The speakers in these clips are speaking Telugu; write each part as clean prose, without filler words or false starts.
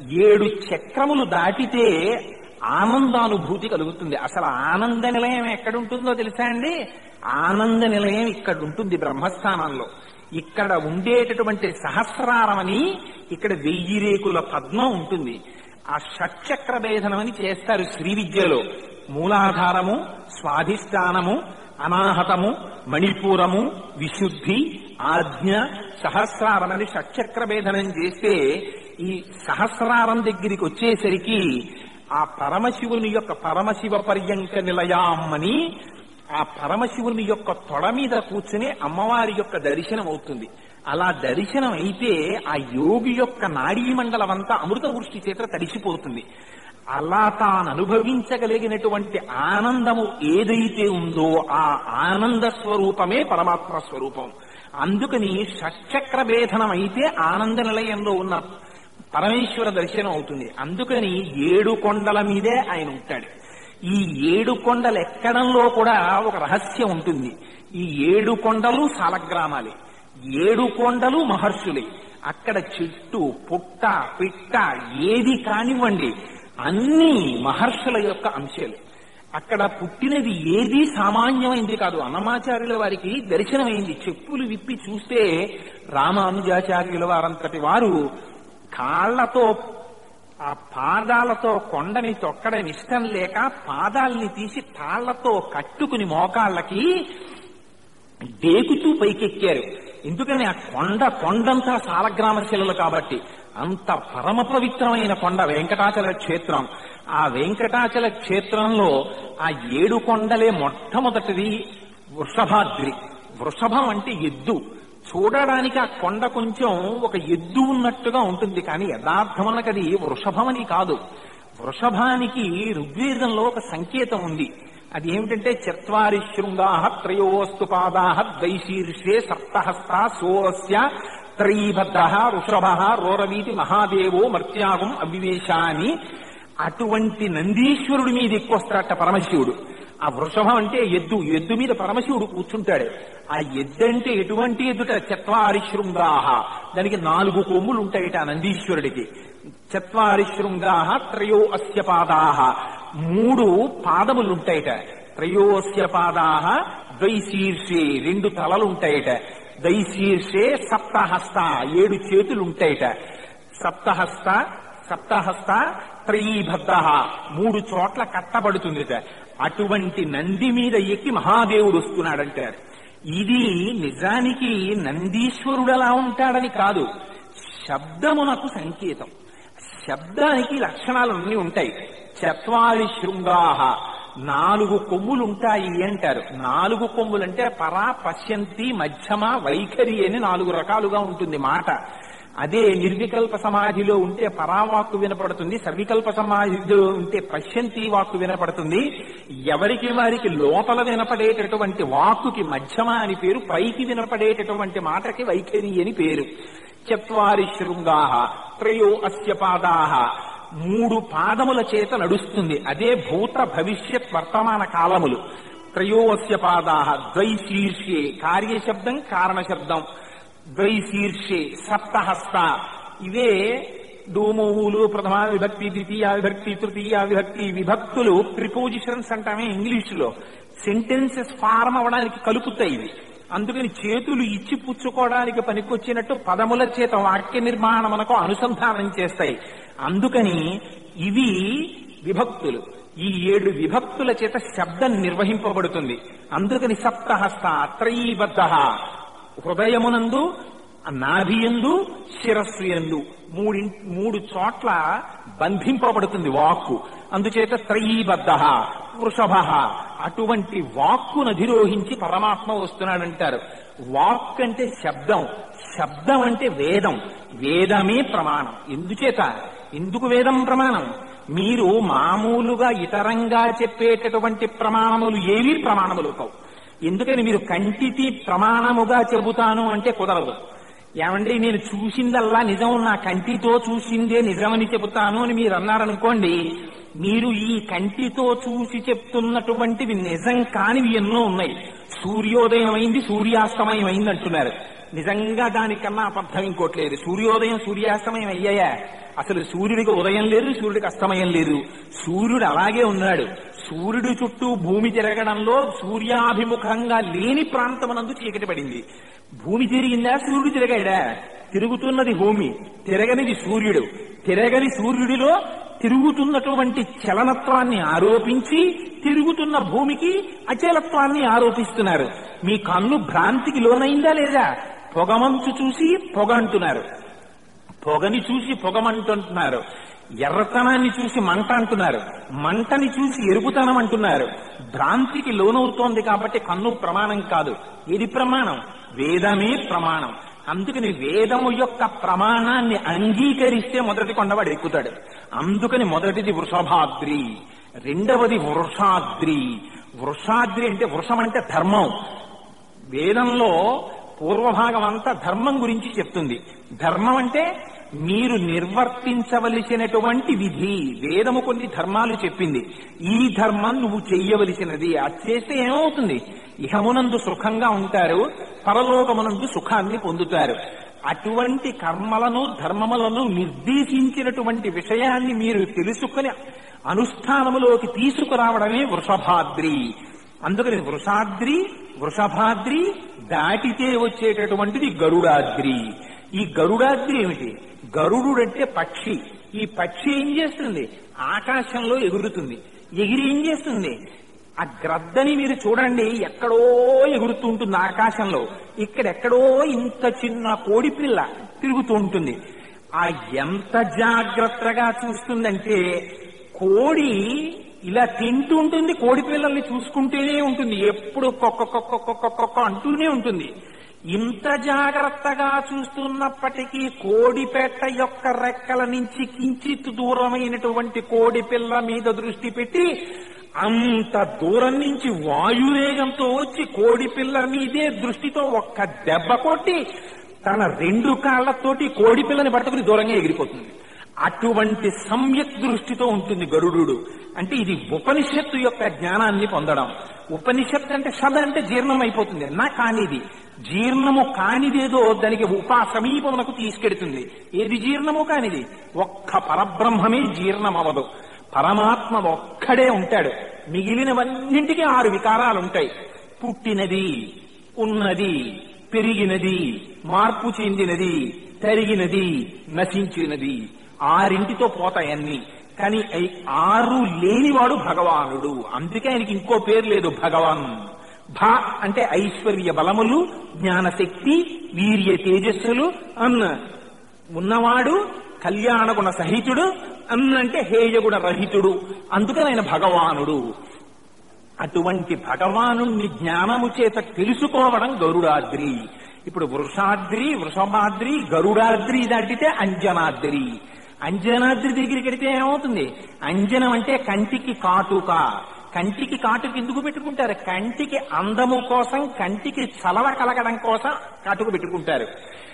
7 చక్రములు దాటితే ఆనందానుభూతి కలుగుతుంది. అసలు ఆనంద నిలయం ఎక్కడుంటుందో తెలుసా అండి? ఆనంద నిలయం ఇక్కడ ఉంటుంది, బ్రహ్మస్థానంలో. ఇక్కడ ఉండేటటువంటి సహస్రారమని ఇక్కడ 1000 రేకుల పద్మం ఉంటుంది. ఆ షట్చక్ర భేదనం అని చేస్తారు శ్రీ విద్యలో. మూలాధారము, స్వాధిష్టానము, అనాహతము, మణిపూరము, విశుద్ధి, ఆజ్ఞ, సహస్రారమని షట్చక్ర భేదనం చేస్తే ఈ సహస్రారం దగ్గరికి వచ్చేసరికి ఆ పరమశివుని యొక్క పరమశివ పర్యంక నిలయామ్మని ఆ పరమశివుని యొక్క తొడ మీద కూర్చుని అమ్మవారి యొక్క దర్శనం అవుతుంది. అలా దర్శనం అయితే ఆ యోగి యొక్క నాడీ మండలం అంతా అమృత వృష్టి చేత తడిసిపోతుంది. అలా తాను అనుభవించగలిగినటువంటి ఆనందము ఏదైతే ఉందో ఆ ఆనంద స్వరూపమే పరమాత్మ స్వరూపం. అందుకని షట్చక్ర భేదనం అయితే ఆనంద నిలయంలో ఉన్న పరమేశ్వర దర్శనం అవుతుంది. అందుకని 7 కొండల మీదే ఆయన ఉంటాడు. ఈ 7 కొండలు ఎక్కడంలో కూడా ఒక రహస్యం ఉంటుంది. ఈ 7 కొండలు సాలగ్రామాలే, 7 కొండలు మహర్షులే. అక్కడ చెట్టు, పుట్ట, పిట్ట ఏది కానివ్వండి అన్ని మహర్షుల యొక్క అంశాలు. అక్కడ పుట్టినది ఏది సామాన్యమైంది కాదు. అన్నమాచార్యుల వారికి దర్శనమైంది. చెప్పులు విప్పి చూస్తే రామానుజాచార్యుల వారంతటి వారు కాళ్లతో ఆ పాదాలతో కొండని తొక్కడం ఇష్టం లేక పాదాలని తీసి తాళ్లతో కట్టుకుని మోకాళ్ళకి డేకుతూ పైకెక్కారు. ఎందుకని ఆ కొండంతా సాలగ్రామ శిలలు కాబట్టి. అంత పరమ పవిత్రమైన కొండ వెంకటాచల క్షేత్రం. ఆ వెంకటాచల క్షేత్రంలో ఆ 7 కొండలే మొట్టమొదటిది వృషభాద్రి. వృషభం అంటే ఎద్దు. చూడడానికి ఆ కొండ కొంచెం ఒక ఎద్దు ఉన్నట్టుగా ఉంటుంది, కానీ యథార్థమనకది వృషభమని కాదు. వృషభానికి ఋగ్వేదంలో ఒక సంకేతం ఉంది. అది ఏమిటంటే 4 శృంగాః 3 పాదాః ద్వైశీర్షే సప్తహస్తా సోస్య త్రైభద్రః వృషభః రోరవీతి మహాదేవో మర్త్యాగం అవివేశ అని. అటువంటి నందీశ్వరుడి మీద ఎక్కువస్తాడట పరమశివుడు. ఆ వృషభం అంటే ఎద్దు. ఎద్దు మీద పరమశివుడు కూర్చుంటాడు. ఆ ఎద్దు అంటే ఎటువంటి ఎద్దుట? 4 శృంగాః. దానికి 4 కొమ్ములు ఉంటాయిట నందీశ్వరుడికి. 4 శృంగాః 3 పాదాః. 3 పాదములుంటాయిట. 3 పాదాః ద్వైశీర్షే 2 తలలుంటాయిట. ద్వైశీర్షే సప్తహస్త 7 చేతులుంటాయిట. సప్తహస్త త్రైభద్ర 3 చోట్ల కట్టబడుతుందిట. అటువంటి నంది మీద ఎక్కి మహాదేవుడు వస్తున్నాడంటారు. ఇది నిజానికి నందీశ్వరుడు ఎలా ఉంటాడని కాదు, శబ్దమునకు సంకేతం. శబ్దానికి లక్షణాలన్నీ ఉంటాయి. 4 శృంగాః 4 కొమ్ములుంటాయి అంటారు. 4 కొమ్ములంటే పరా, పశ్యంతి, మధ్యమ, వైఖరి అని 4 రకాలుగా ఉంటుంది మాట. అదే నిర్వికల్ప సమాధిలో ఉంటే పరావాక్కు వినపడుతుంది, సవికల్ప సమాధిలో ఉంటే పశ్యంతి వాక్కు వినపడుతుంది. ఎవరికి వారికి లోపల వినపడేటటువంటి వాక్కుకి మధ్యమ అని పేరు, పైకి వినపడేటటువంటి మాటకి వైఖరి అని పేరు. 4 శృంగాః 3 పాదాః 3 పాదముల చేత నడుస్తుంది. అదే భూత భవిష్యత్ వర్తమాన కాలములు. 3 పాదాః ద్వైశీర్షే కార్యశబ్దం కారణశబ్దం. ద్వైశీర్షే సప్తహస్త ఇవే డోమోవులు, ప్రథమా విభక్తి, ద్వితీయ విభక్తి, తృతీయ విభక్తి, విభక్తులు ప్రిపోజిషన్స్ అంటామే ఇంగ్లీషులో. సెంటెన్సెస్ ఫార్మ్ అవడానికి కలుపుతాయి ఇవి. అందుకని చేతులు ఇచ్చి పుచ్చుకోవడానికి పనికొచ్చినట్టు పదముల చేత వాక్య నిర్మాణమునకు అనుసంధానం చేస్తాయి. అందుకని ఇవి విభక్తులు. ఈ 7 విభక్తుల చేత శబ్దం నిర్వహింపబడుతుంది. అందుకని సప్తహస్త త్రైబద్ధ హృదయమునందు, నాభియందు, శిరస్సు యందు 3 చోట్ల బంధింపబడుతుంది వాక్కు. అందుచేత త్రైబద్ధ వృషభ. అటువంటి వాక్కును అధిరోహించి పరమాత్మ వస్తున్నాడంటారు. వాక్ అంటే శబ్దం, శబ్దం అంటే వేదం. వేదమే ప్రమాణం. ఎందుకు వేదం ప్రమాణం? మీరు మామూలుగా ఇతరంగా చెప్పేటటువంటి ప్రమాణములు ఏవి ప్రమాణములు కావు. ఎందుకని మీరు కంటికి ప్రమాణముగా చెబుతాను అంటే కుదరదు. ఏమండి నేను చూసిందల్లా నిజం, నా కంటితో చూసిందే నిజమని చెబుతాను అని మీరు అన్నారనుకోండి, మీరు ఈ కంటితో చూసి చెప్తున్నటువంటివి నిజం కానివి ఎన్నో ఉన్నాయి. సూర్యోదయం అయింది, సూర్యాస్తమయం అయింది అంటున్నారు. నిజంగా దానికన్నా అబద్ధం ఇంకోట్లేదు. సూర్యోదయం సూర్యాస్తమయం అయ్యాయా? అసలు సూర్యుడికి ఉదయం లేదు, సూర్యుడికి అస్తమయం లేదు. సూర్యుడు అలాగే ఉన్నాడు. సూర్యుడి చుట్టూ భూమి తిరగడంలో సూర్యాభిముఖంగా లేని ప్రాంతమునందు చీకటి పడింది. భూమి తిరిగిందా? సూర్యుడు తిరగాడా? తిరుగుతున్నది భూమి, తిరగనిది సూర్యుడు. తిరగని సూర్యుడిలో తిరుగుతున్నటువంటి చలనత్వాన్ని ఆరోపించి తిరుగుతున్న భూమికి అచలత్వాన్ని ఆరోపిస్తున్నారు. మీ కన్ను భ్రాంతికి లోనైందా లేదా? పొగమంచు చూసి పొగ అంటున్నారు, పొగని చూసి పొగమంటున్నారు, ఎర్రతనాన్ని చూసి మంట అంటున్నారు, మంటని చూసి ఎరుపుతనం అంటున్నారు. భ్రాంతికి లోనవుతోంది కాబట్టి కన్ను ప్రమాణం కాదు. ఇది ప్రమాణం? వేదమే ప్రమాణం. అందుకని వేదము యొక్క ప్రమాణాన్ని అంగీకరిస్తే మొదటి కొండవాడు ఎక్కుతాడు. అందుకని మొదటిది వృషభాద్రి, రెండవది వృషాద్రి. వృషాద్రి అంటే వృషం అంటే ధర్మం. వేదంలో పూర్వభాగం అంతా ధర్మం గురించి చెప్తుంది. ధర్మం అంటే మీరు నిర్వర్తించవలసినటువంటి విధి. వేదము కొన్ని ధర్మాలు చెప్పింది. ఈ ధర్మం నువ్వు చెయ్యవలసినది. అది చేస్తే ఏమవుతుంది? ఇహమునందు సుఖంగా ఉంటారు, పరలోకమునందు సుఖాన్ని పొందుతారు. అటువంటి కర్మలను ధర్మములను నిర్దేశించినటువంటి విషయాన్ని మీరు తెలుసుకుని అనుష్ఠానములోకి తీసుకురావడమే వృషభాద్రి. అందుకని వృషాద్రి, వృషభాద్రి దాటితే వచ్చేటటువంటిది గరుడాద్రి. ఈ గరుడాద్రి ఏమిటి? గరుడుడంటే పక్షి. ఈ పక్షి ఏం చేస్తుంది? ఆకాశంలో ఎగురుతుంది. ఎగిరి ఏం చేస్తుంది? ఆ గ్రద్దని మీరు చూడండి, ఎక్కడో ఎగురుతూ ఉంటుంది ఆకాశంలో. ఇక్కడెక్కడో ఇంత చిన్న కోడి పిల్ల తిరుగుతూ ఉంటుంది. ఆ ఎంత జాగ్రత్తగా చూస్తుందంటే, కోడి ఇలా తింటూ ఉంటుంది, కోడి పిల్లల్ని చూసుకుంటూనే ఉంటుంది, ఎప్పుడు కొక్క అంటూనే ఉంటుంది. ఇంత జాగ్రత్తగా చూస్తున్నప్పటికీ కోడిపెట్ట యొక్క రెక్కల నుంచి కించిత్ దూరమైనటువంటి కోడి పిల్ల మీద దృష్టి పెట్టి అంత దూరం నుంచి వాయువేగంతో వచ్చి కోడి పిల్ల మీదే దృష్టితో ఒక్క దెబ్బ కొట్టి తన రెండు కాళ్లతోటి కోడి పిల్లని పట్టుకుని దూరంగా ఎగిరిపోతుంది. అటువంటి సమ్యక్ దృష్టితో ఉంటుంది గరుడు. అంటే ఇది ఉపనిషత్తు యొక్క జ్ఞానాన్ని పొందడం. ఉపనిషత్తు అంటే షద అంటే జీర్ణం అయిపోతుంది. నా కానిది జీర్ణము కానిదేదో దానికి సమీపమునకు తీసుకెడుతుంది. ఏది జీర్ణము కానిది? ఒక్క పరబ్రహ్మమే జీర్ణమవదు. పరమాత్మ ఒక్కడే ఉంటాడు. మిగిలినవన్నింటికి 6 వికారాలుంటాయి. పుట్టినది, ఉన్నది, పెరిగినది, మార్పు చెందినది, తరిగినది, నశించినది. 6 పోతాయన్నీ. కానీ 6 లేనివాడు భగవానుడు. అందుకే ఆయనకి ఇంకో పేరు లేదు, భగవాన్. భ అంటే ఐశ్వర్య బలములు, జ్ఞానశక్తి, వీర్య తేజస్సులు అన్న ఉన్నవాడు, కళ్యాణ గుణ సహితుడు అన్నంటే హేయగుణ రహితుడు. అందుకని ఆయన భగవానుడు. అటువంటి భగవానుణ్ణి జ్ఞానము చేత తెలుసుకోవడం గరుడాద్రి. ఇప్పుడు వృషాద్రి, వృషభాద్రి, గరుడాద్రి దాటితే అంజనాద్రి. అంజనాద్రి దగ్గరికి వెడితే ఏమవుతుంది? అంజనం అంటే కంటికి కాటుక. కంటికి కాటుక ఎందుకు పెట్టుకుంటారు? కంటికి అందము కోసం, కంటికి చలవ కలగడం కోసం కాటుక పెట్టుకుంటారు.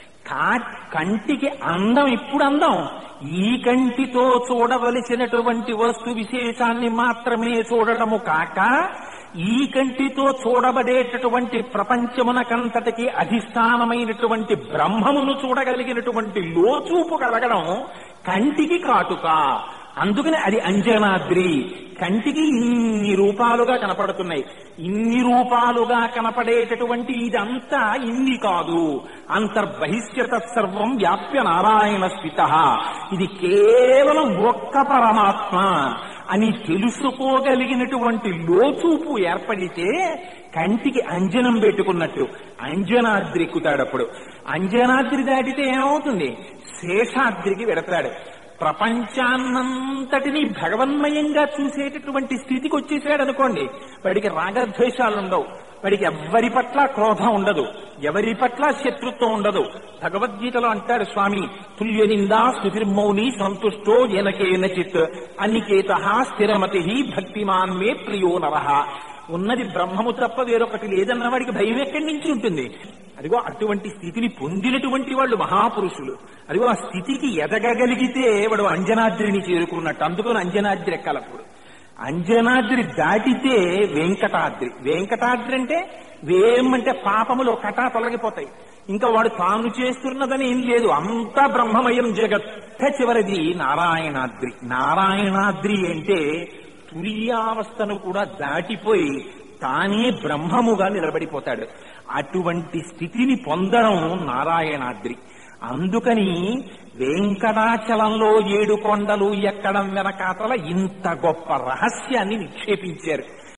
కంటికి అందం ఇప్పుడు అందం ఈ కంటితో చూడవలసినటువంటి వస్తు విశేషాన్ని మాత్రమే చూడటము కాక, ఈ కంటితో చూడబడేటటువంటి ప్రపంచమునకంతటికి అధిష్టానమైనటువంటి బ్రహ్మమును చూడగలిగినటువంటి లోచూపు కలగడం కంటికి కాటుక. అందుకని అది అంజనాద్రి. కంటికి ఇన్ని రూపాలుగా కనపడుతున్నాయి. ఇన్ని రూపాలుగా కనపడేటటువంటి ఇదంతా ఇన్ని కాదు. అంతర్బహిష్యత సర్వం వ్యాప్య నారాయణ స్థితః. ఇది కేవలం ఒక్క పరమాత్మ అని తెలుసుకోగలిగినటువంటి లోచూపు ఏర్పడితే కంటికి అంజనం పెట్టుకున్నట్టు అంజనాద్రి ఎక్కుతాడప్పుడు. అంజనాద్రి దాటితే ఏమవుతుంది? శేషాద్రికి వెడతాడు. ప్రపంచాన్నంతటినీ భగవన్మయంగా చూసేటటువంటి స్థితికి వచ్చేసాడు అనుకోండి. వాడికి రాగద్వేషాలుండవు, వాడికి ఎవరి పట్ల క్రోధం ఉండదు, ఎవరి పట్ల శత్రుత్వం ఉండదు. భగవద్గీతలో అంటాడు స్వామి, తుల్య నిందా స్తుతిర్మౌని సంతుష్టో ఏనకేనచిత్ అనికేతః స్థిరమతి భక్తిమాన్ మే ప్రియో నరః. ఉన్నది బ్రహ్మము తప్ప వేరొకటి లేదన్న వాడికి భయం ఎక్కడి నుంచి ఉంటుంది? అదిగో అటువంటి స్థితిని పొందినటువంటి వాళ్ళు మహాపురుషులు. అదిగో ఆ స్థితికి ఎదగగలిగితే వాడు అంజనాద్రిని చేరుకున్నట్టు. అందుకని అంజనాద్రి ఎక్కాలప్పుడు. అంజనాద్రి దాటితే వెంకటాద్రి. వెంకటాద్రి అంటే వేమంటే పాపములు కటా తొలగిపోతాయి. ఇంకా వాడు తాను చేస్తున్నదని ఏం లేదు, అంతా బ్రహ్మమయం జగత్. చివరిది నారాయణాద్రి. నారాయణాద్రి అంటే తురీయావస్థను కూడా దాటిపోయి తానే బ్రహ్మముగా నిలబడిపోతాడు. అటువంటి స్థితిని పొందడం నారాయణాద్రి. అందుకని వెంకటాచలంలో 7 కొండలు ఎక్కడం వెనకాతల ఇంత గొప్ప రహస్యాన్ని నిక్షేపించారు.